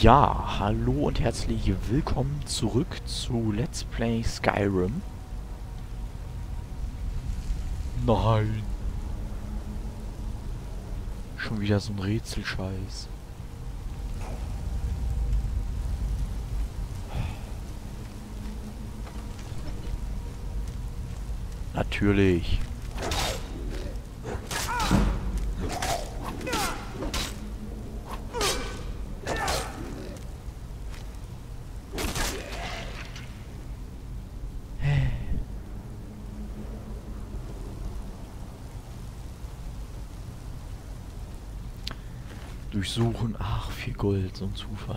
Ja, hallo und herzlich willkommen zurück zu Let's Play Skyrim. Nein. Schon wieder so ein Rätselscheiß. Natürlich. Durchsuchen. Ach, 4 Gold. So ein Zufall.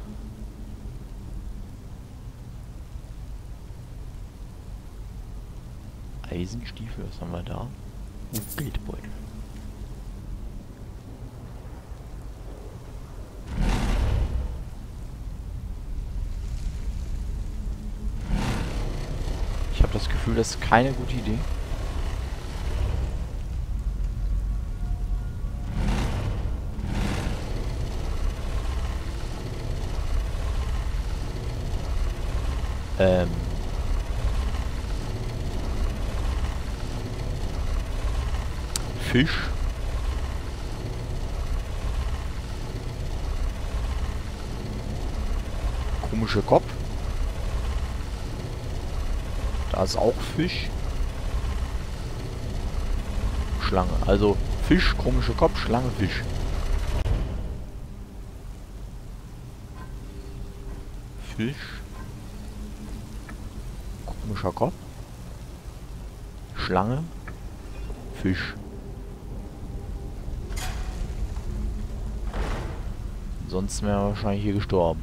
Eisenstiefel, was haben wir da? Oh, Geldbeutel. Ich habe das Gefühl, das ist keine gute Idee. Fisch. Komischer Kopf. Da ist auch Fisch. Schlange. Also Fisch, komischer Kopf, Schlange, Fisch. Fisch. Komischer Kopf. Schlange. Fisch. Sonst wäre er wahrscheinlich hier gestorben.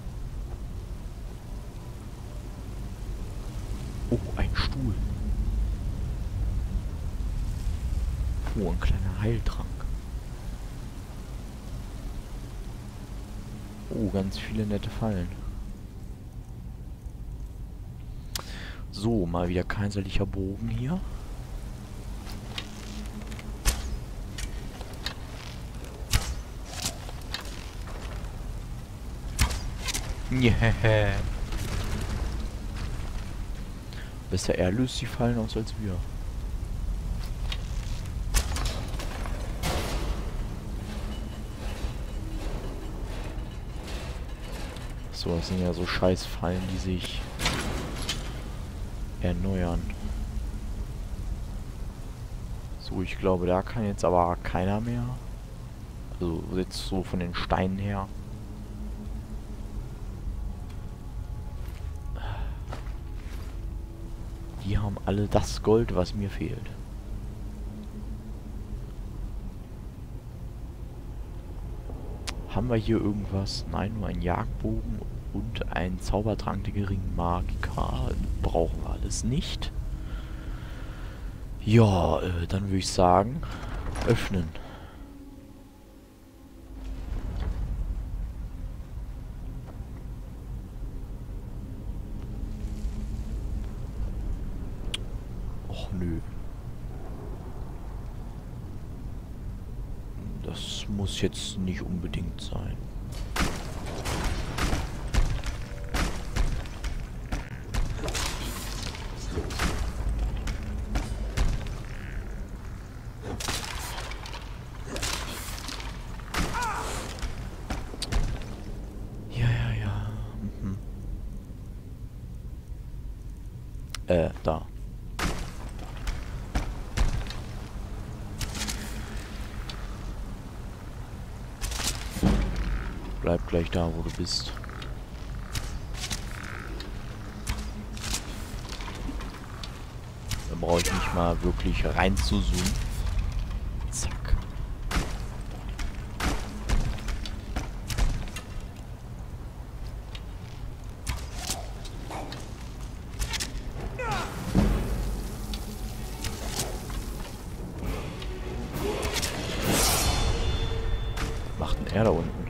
Oh, ein Stuhl. Oh, ein kleiner Heiltrank. Oh, ganz viele nette Fallen. So, mal wieder kaiserlicher Bogen hier. Yeah. Besser er löst die Fallen aus als wir. So, das sind ja so Scheißfallen, die sich erneuern. So, ich glaube, da kann jetzt aber keiner mehr. Also jetzt so von den Steinen her. Die haben alle das Gold, was mir fehlt. Haben wir hier irgendwas? Nein, nur ein Jagdbogen und ein Zaubertrank der geringen Magika. Brauchen wir alles nicht. Ja, dann würde ich sagen, öffnen. Och nö. Das muss jetzt nicht unbedingt sein. Ja. Mhm. Da. Bleib gleich da, wo du bist. Da brauche ich nicht mal wirklich rein zu zoomen. Zack. Was macht denn er da unten?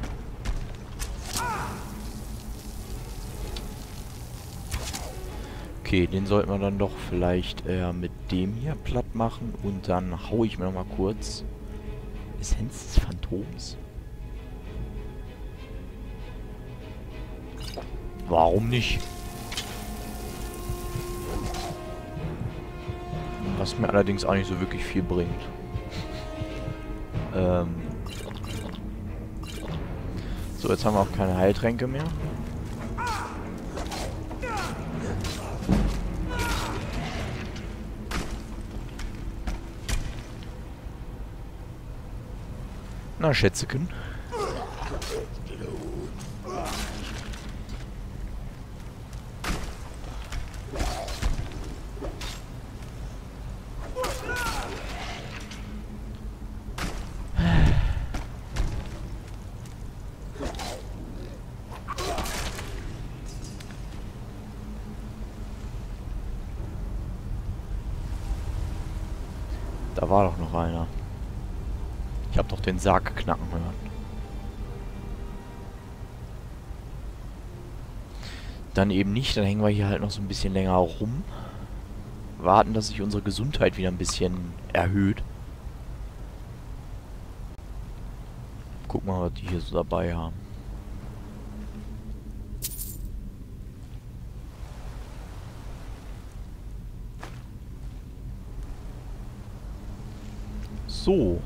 Okay, den sollten wir dann doch vielleicht mit dem hier platt machen. Und dann hau ich mir noch mal kurz Essenz des Phantoms. Warum nicht? Was mir allerdings auch nicht so wirklich viel bringt. So, jetzt haben wir auch keine Heiltränke mehr. Na, Schätzeken. Da war doch noch einer. Ich habe doch den Sarg knacken hören. Dann eben nicht, dann hängen wir hier halt noch so ein bisschen länger rum. Warten, dass sich unsere Gesundheit wieder ein bisschen erhöht. Guck mal, was die hier so dabei haben. So.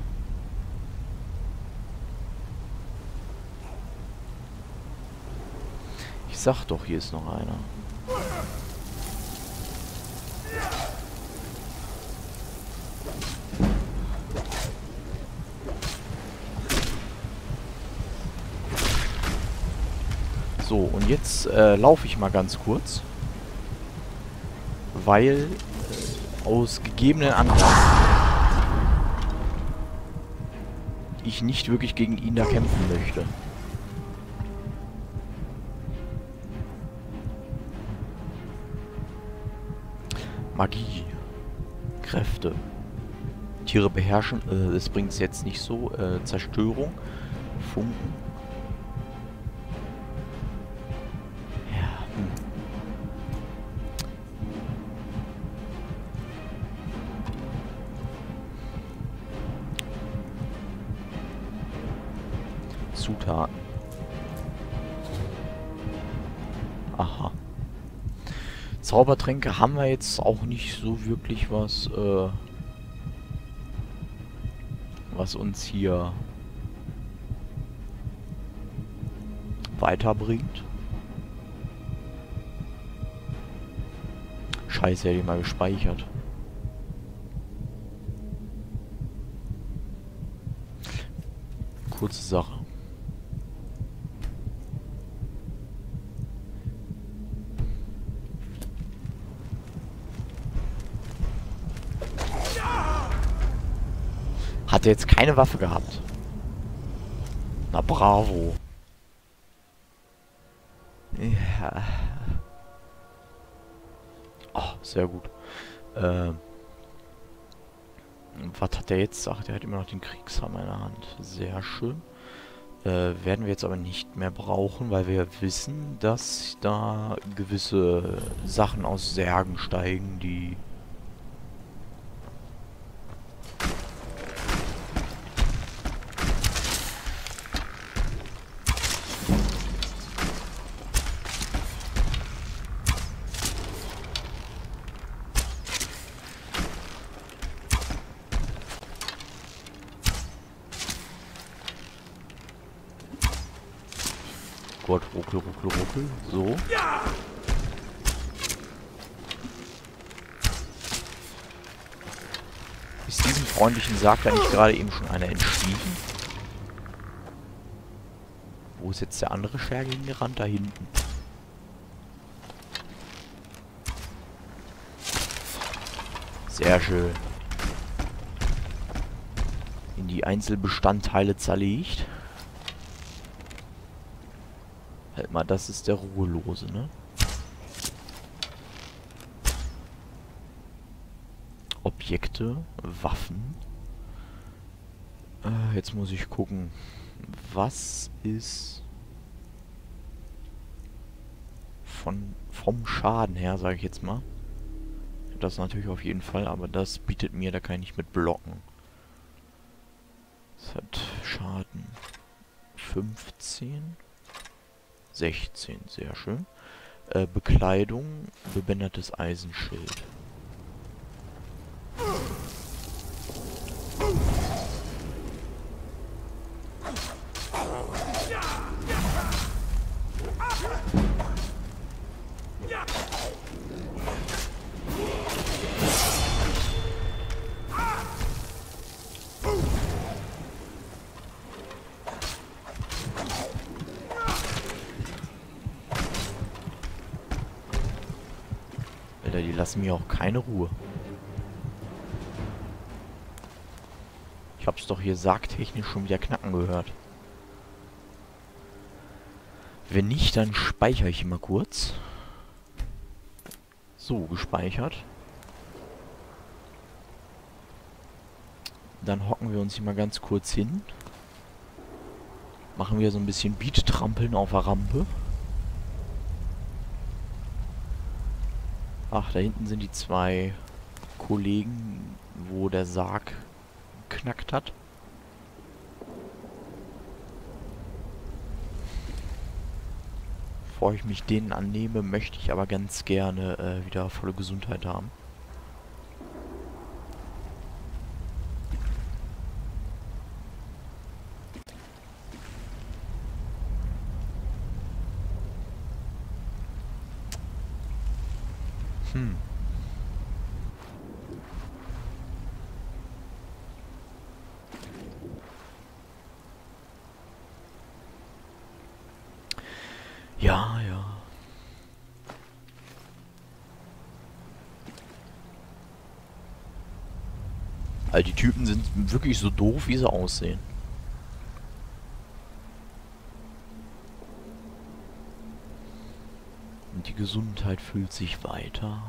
Ich sag doch, hier ist noch einer. So, und jetzt laufe ich mal ganz kurz. Weil aus gegebenen Anlass ich nicht wirklich gegen ihn da kämpfen möchte. Magie. Kräfte. Tiere beherrschen. Es bringt es jetzt nicht so. Zerstörung. Funken. Ja. Zutaten. Aha. Zaubertränke haben wir jetzt auch nicht so wirklich was, was uns hier weiterbringt. Scheiße, hätte ich mal gespeichert. Kurze Sache. Hat er jetzt keine Waffe gehabt? Na bravo. Ja. Oh, sehr gut. Was hat er jetzt? Ach, der hat immer noch den Kriegshammer in der Hand. Sehr schön. Werden wir jetzt aber nicht mehr brauchen, weil wir wissen, dass da gewisse Sachen aus Särgen steigen, die... Gott, ruckel, ruckel, ruckel. So. Ist diesem freundlichen Sarg da nicht gerade eben schon einer entschwiegen? Wo ist jetzt der andere Scherge hingerannt? Da hinten. Sehr schön. In die Einzelbestandteile zerlegt. Halt mal, das ist der Ruhelose, ne? Objekte, Waffen. Jetzt muss ich gucken. Was ist vom Schaden her, sage ich jetzt mal. Das natürlich auf jeden Fall, aber das bietet mir, da kann ich nicht mit blocken. Das hat Schaden 15. 16, sehr schön. Bekleidung, bebändertes Eisenschild. Alter, die lassen mir auch keine Ruhe. Ich hab's doch hier sargtechnisch schon wieder knacken gehört. Wenn nicht, dann speichere ich mal kurz. So, gespeichert. Dann hocken wir uns hier mal ganz kurz hin. Machen wir so ein bisschen Beat-Trampeln auf der Rampe. Ach, da hinten sind die zwei Kollegen, wo der Sarg geknackt hat. Bevor ich mich denen annehme, möchte ich aber ganz gerne wieder volle Gesundheit haben. Ja, ja. All die Typen sind wirklich so doof, wie sie aussehen. Und die Gesundheit füllt sich weiter.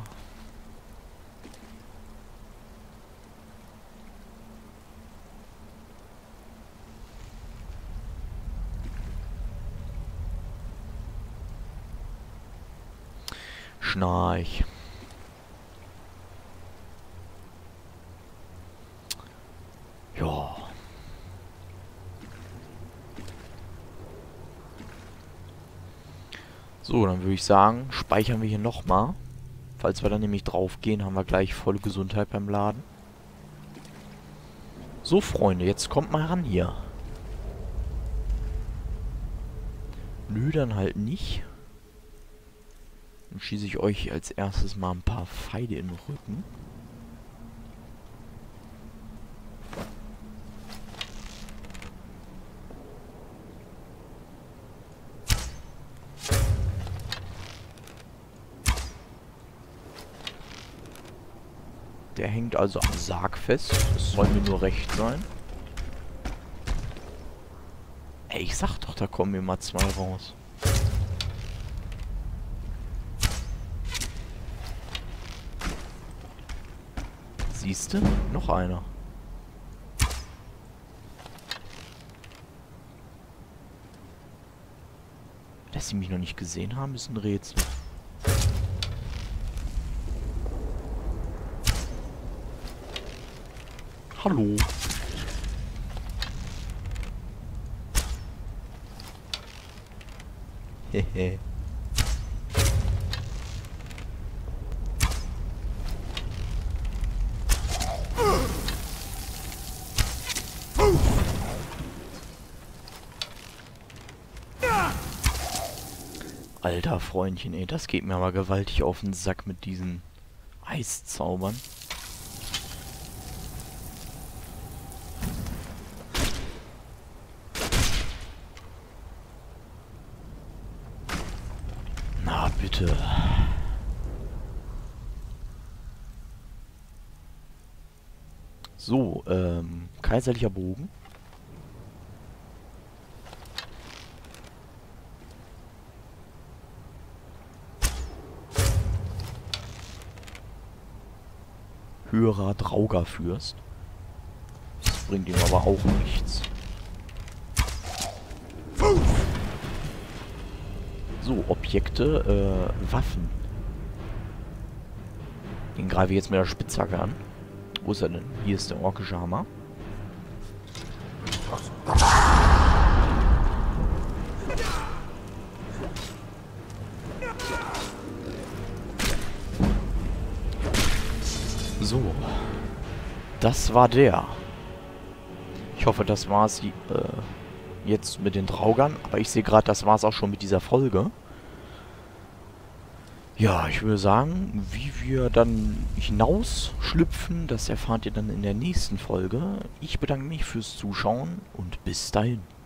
Schnarch. Ja. So, dann würde ich sagen, speichern wir hier nochmal. Falls wir dann nämlich drauf gehen, haben wir gleich volle Gesundheit beim Laden. So, Freunde, jetzt kommt mal ran hier. Nö, dann halt nicht. Dann schieße ich euch als erstes mal ein paar Pfeile in den Rücken. Der hängt also am Sarg fest. Das soll mir nur recht sein. Ey, ich sag doch, da kommen mir mal zwei raus. Siehste? Noch einer. Dass sie mich noch nicht gesehen haben, ist ein Rätsel. Hallo. Hehe. Alter Freundchen, ey, das geht mir aber gewaltig auf den Sack mit diesen Eiszaubern. Na, bitte. So, kaiserlicher Bogen. Höherer Draugerfürst. Das bringt ihm aber auch nichts. So, Objekte, Waffen. Den greife ich jetzt mit der Spitzhacke an. Wo ist er denn? Hier ist der orkische Hammer. So. Das war der. Ich hoffe, das war's jetzt mit den Draugern. Aber ich sehe gerade, das war's auch schon mit dieser Folge. Ja, ich würde sagen, wie wir dann hinausschlüpfen, das erfahrt ihr dann in der nächsten Folge. Ich bedanke mich fürs Zuschauen und bis dahin.